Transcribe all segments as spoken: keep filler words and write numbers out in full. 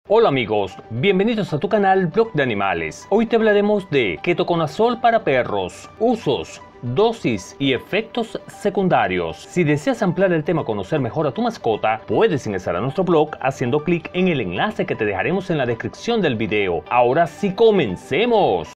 Hola amigos, bienvenidos a tu canal Blog de Animales. Hoy te hablaremos de ketoconazol para perros, usos, dosis y efectos secundarios. Si deseas ampliar el tema, conocer mejor a tu mascota, puedes ingresar a nuestro blog haciendo clic en el enlace que te dejaremos en la descripción del video. Ahora sí, comencemos.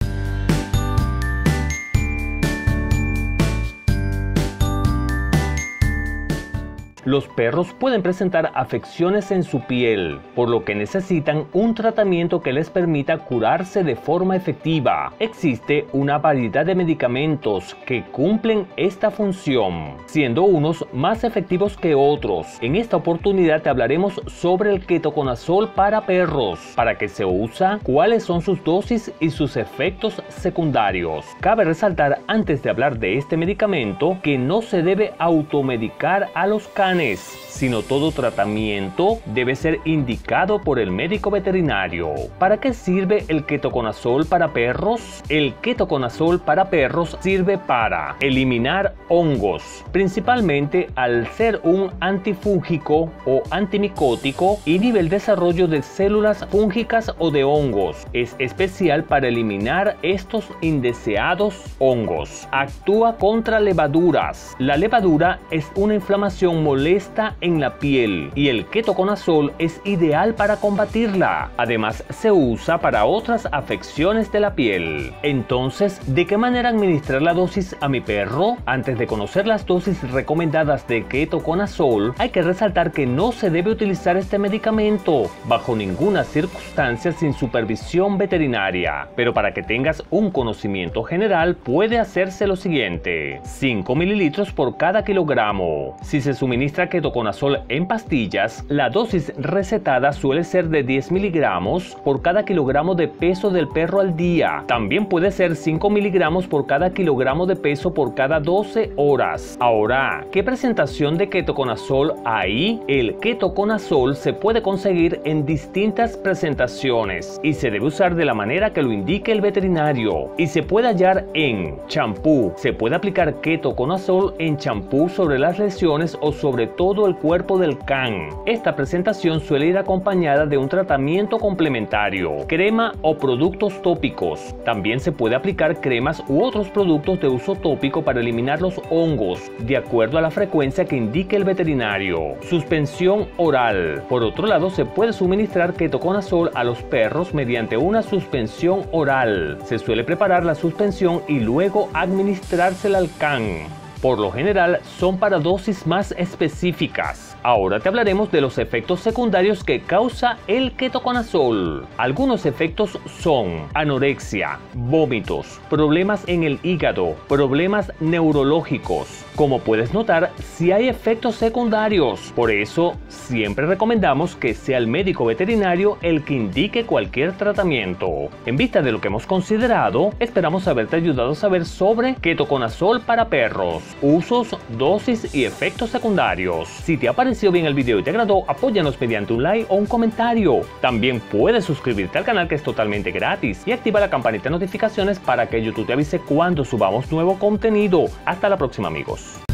Los perros pueden presentar afecciones en su piel, por lo que necesitan un tratamiento que les permita curarse de forma efectiva. Existe una variedad de medicamentos que cumplen esta función, siendo unos más efectivos que otros. En esta oportunidad te hablaremos sobre el ketoconazol para perros, para qué se usa, cuáles son sus dosis y sus efectos secundarios. Cabe resaltar antes de hablar de este medicamento que no se debe automedicar a los canes, sino todo tratamiento debe ser indicado por el médico veterinario. ¿Para qué sirve el ketoconazol para perros? El ketoconazol para perros sirve para eliminar hongos, principalmente al ser un antifúngico o antimicótico, inhibe el desarrollo de células fúngicas o de hongos. Es especial para eliminar estos indeseados hongos. Actúa contra levaduras. La levadura es una inflamación molesta en la piel y el ketoconazol es ideal para combatirla. Además, se usa para otras afecciones de la piel. Entonces, ¿de qué manera administrar la dosis a mi perro? Antes de conocer las dosis recomendadas de ketoconazol, hay que resaltar que no se debe utilizar este medicamento bajo ninguna circunstancia sin supervisión veterinaria. Pero para que tengas un conocimiento general, puede hacerse lo siguiente: cinco mililitros por cada kilogramo. Si se suministra ketoconazol en pastillas, la dosis recetada suele ser de diez miligramos por cada kilogramo de peso del perro al día. También puede ser cinco miligramos por cada kilogramo de peso por cada doce horas. Ahora, ¿qué presentación de ketoconazol hay? El ketoconazol se puede conseguir en distintas presentaciones y se debe usar de la manera que lo indique el veterinario, y se puede hallar en champú. Se puede aplicar ketoconazol en champú sobre las lesiones o sobre todo el cuerpo del can. Esta presentación suele ir acompañada de un tratamiento complementario, crema o productos tópicos. También se puede aplicar cremas u otros productos de uso tópico para eliminar los hongos, de acuerdo a la frecuencia que indique el veterinario. Suspensión oral. Por otro lado, se puede suministrar ketoconazol a los perros mediante una suspensión oral. Se suele preparar la suspensión y luego administrársela al can. Por lo general son para dosis más específicas. Ahora te hablaremos de los efectos secundarios que causa el ketoconazol. Algunos efectos son anorexia, vómitos, problemas en el hígado, problemas neurológicos. Como puedes notar, sí hay efectos secundarios. Por eso siempre recomendamos que sea el médico veterinario el que indique cualquier tratamiento. En vista de lo que hemos considerado, esperamos haberte ayudado a saber sobre ketoconazol para perros, usos, dosis y efectos secundarios. Si te ha parecido bien el video y te agradó, apóyanos mediante un like o un comentario. También puedes suscribirte al canal, que es totalmente gratis, y activa la campanita de notificaciones para que YouTube te avise cuando subamos nuevo contenido. Hasta la próxima, amigos.